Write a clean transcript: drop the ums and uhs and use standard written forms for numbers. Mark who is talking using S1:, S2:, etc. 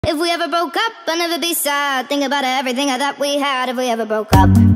S1: If we ever broke up, I'd never be sad. Think about everything that we had if we ever broke up.